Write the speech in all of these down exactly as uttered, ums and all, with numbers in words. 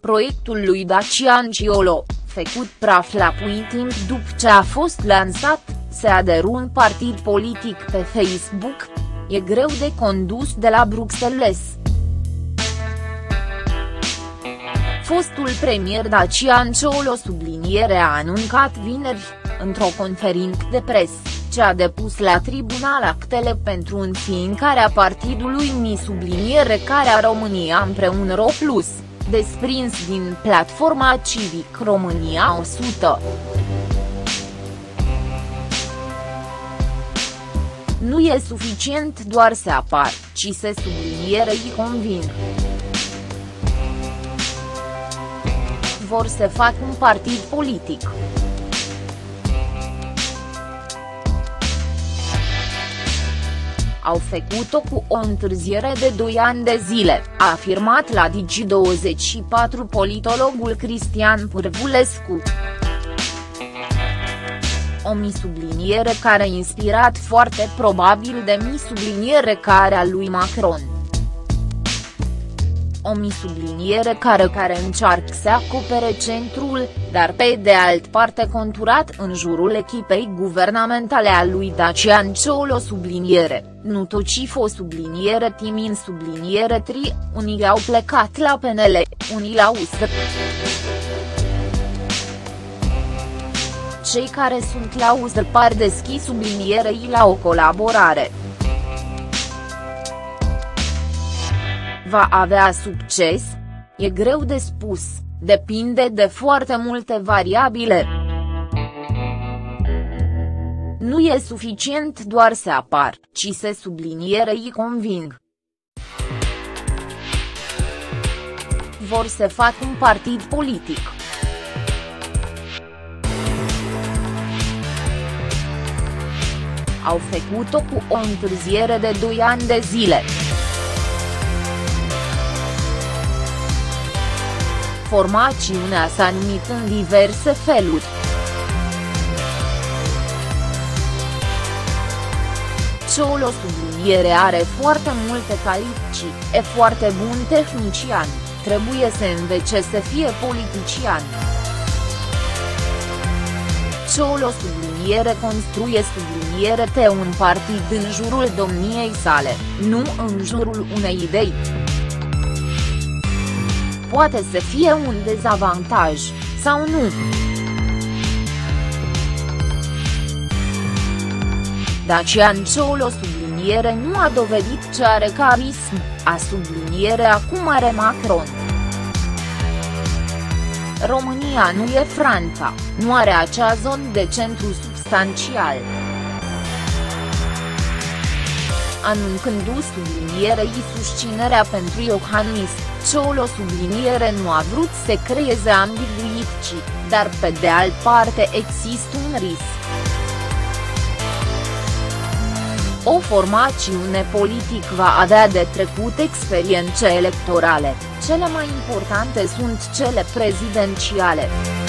Proiectul lui Dacian Ciolo, făcut praf la puțin timp după ce a fost lansat, se aderă un partid politic pe Facebook. E greu de condus de la Bruxelles. Fostul premier Dacian Ciolo subliniere a anuncat vineri, într-o conferință de presă, ce a depus la tribunal actele pentru înființarea partidului Mi subliniere care a România împreună Ro Plus, desprins din platforma Civic România o sută. Nu e suficient doar să apar, ci să sublinierei conving. Vor să fac un partid politic. Au făcut-o cu o întârziere de doi ani de zile, a afirmat la Digi douăzeci și patru politologul Cristian Pârvulescu. O mi subliniere care inspirat foarte probabil de mi subliniere care a lui Macron. O mi subliniere care care încearcă să acopere centrul, dar pe de alt parte conturat în jurul echipei guvernamentale a lui Dacian Ciolo subliniere, nu tocifo subliniere timin subliniere tri, unii au plecat la P N L, unii la U S R. Cei care sunt la U S R par deschis sublinierei la o colaborare. Va avea succes? E greu de spus, depinde de foarte multe variabile. Nu e suficient doar să apar, ci să sublinierei conving. Vor să fac un partid politic. Au făcut-o cu o întârziere de doi ani de zile. Formațiunea s-a numit în diverse feluri. Ciolo subliniere are foarte multe calificii, e foarte bun tehnician, trebuie să învețe să fie politician. Ciolo subliniere construie subliniere pe un partid în jurul domniei sale, nu în jurul unei idei. Poate să fie un dezavantaj, sau nu. Dacian Ciolo subliniere nu a dovedit ce are carism, a subliniere acum are Macron. România nu e Franța, nu are acea zonă de centru substanțial. Anuncându sublinierei susținerea pentru Iohannis, Ciolo subliniere nu a vrut să creeze ambiguități, dar pe de altă parte există un risc. O formațiune politic va avea de trecut experiențe electorale, cele mai importante sunt cele prezidențiale.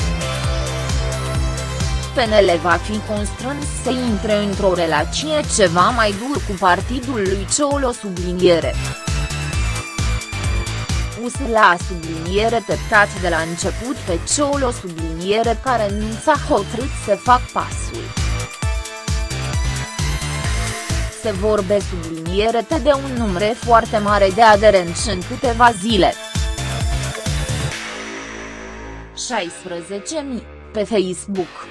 P N L va fi constrâns să intre într-o relație ceva mai dur cu partidul lui Ciolo subliniere. U S R la subliniere teptat de la început pe Ciolo subliniere care nu s-a hotărât să fac pasul. Se vorbe subliniere de un număr foarte mare de aderenți în câteva zile. șaisprezece mii, pe Facebook.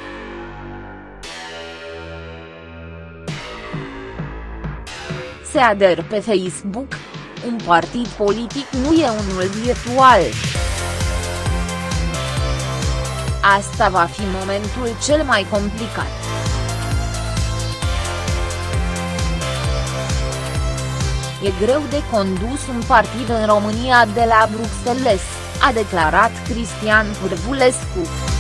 Se aderă pe Facebook. Un partid politic nu e unul virtual. Asta va fi momentul cel mai complicat. E greu de condus un partid în România de la Bruxelles, a declarat Cristian Pârvulescu.